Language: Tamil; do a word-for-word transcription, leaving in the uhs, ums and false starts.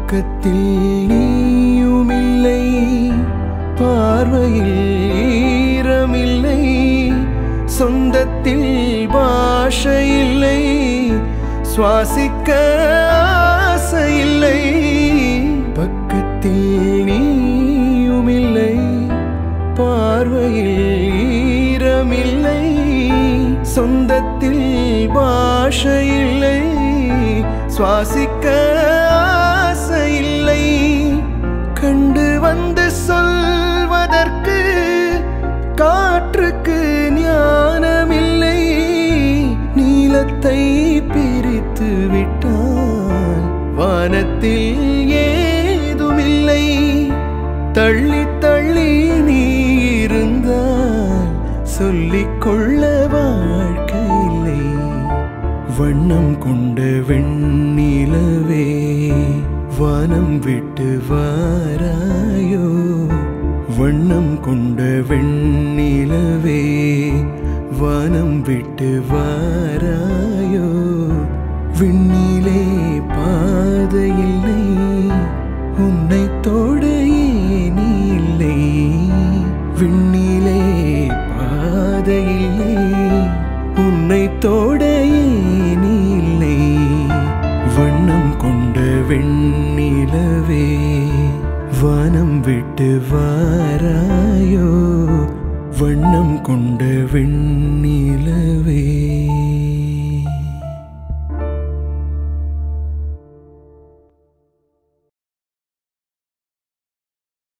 பக்கத்தில் நீயுமில்லை, பார்வையில் ஈரமில்லை, சொந்தத்தில் பாஷையில்லை, சுவாசிக்க ஆசையில்லை. பக்கத்தில் நீயுமில்லை, பார்வையில் ஈரமில்லை, சொந்தத்தில் பாஷையில்லை, சுவாசிக்க ஆசையில்லை. கண்டு வந்து சொல்வதற்கு காற்றுக்கு ஞானமில்லை, நீலத்தை பிரித்து விட்டால் வானத்தில் ஏதுமில்லை. தள்ளி தள்ளி நீ இருந்தால் சொல்லிக்கொள்ள வாழ்க்கை இல்லை. வண்ணம் கொண்ட வெண்ணிலவே வானம் விட்டு வாராயோ, வண்ணம் கொண்ட வெண்ணிலவே வானம் விட்டு வாராயோ. விண்ணிலே பாதையில்லை, உன்னை தோட ஏனி இல்லை. விண்ணிலே பாதையில்லை, உன்னை தோட ஏனி இல்லை. வண்ணம் கொண்ட வெண்ணிலவே வானம் விட்டு வாராயோ, வண்ணம் கொண்ட வெண்ணிலவே.